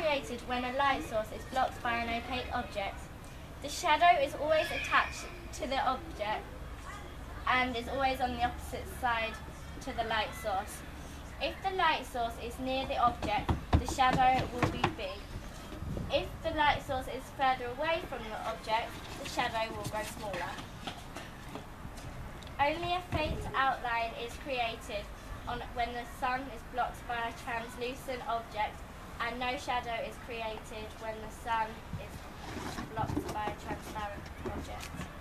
created when a light source is blocked by an opaque object. The shadow is always attached to the object and is always on the opposite side to the light source. If the light source is near the object, the shadow will be big. If the light source is further away from the object, the shadow will grow smaller. Only a faint outline is created when the sun is blocked by a translucent object, and no shadow is created when the sun is blocked by a transparent object.